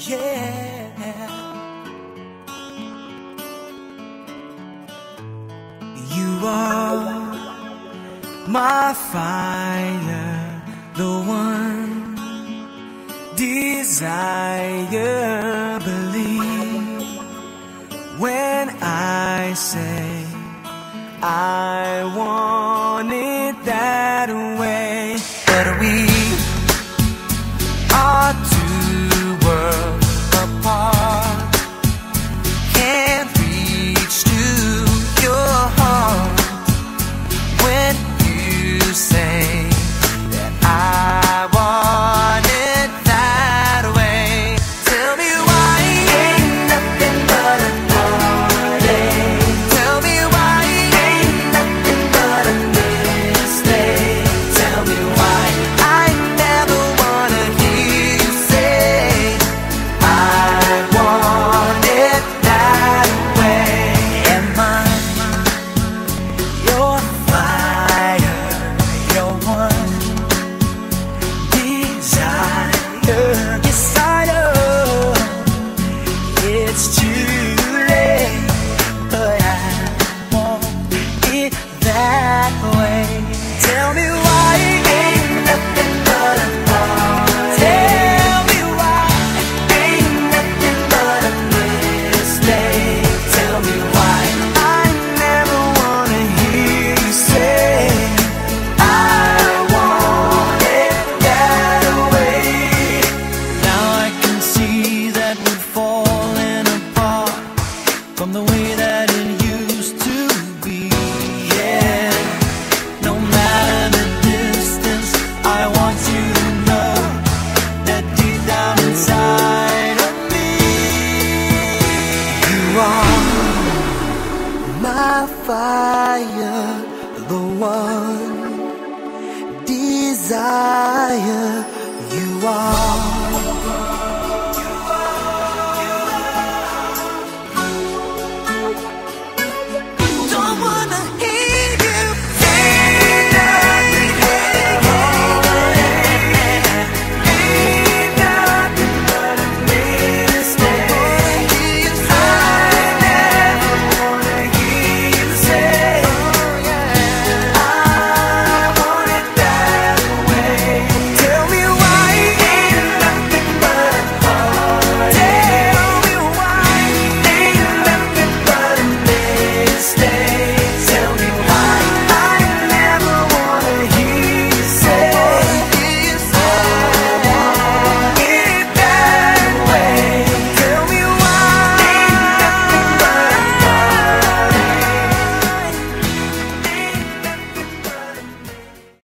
yeah. You are my fire, the one desire. Believe when I say I want it that way. But we are two worlds apart, can't reach to your heart when you say that I want it that way. Tell me why ain't nothing but a heartache. Tell me why ain't nothing but a mistake. Tell me why I never wanna hear you say I want it that way. Am I your fire, your one desire? Yes, I know it's too late, but I want it that way. Tell me why ain't nothing but a heartache. Tell me why ain't nothing but a mistake. Tell me why I never wanna hear you say I want it that way. Now I can see that we're falling apart from the way that it used to be. Yeah, no matter the distance, I want you to know that deep down inside of me, you are my fire, the one desire. You are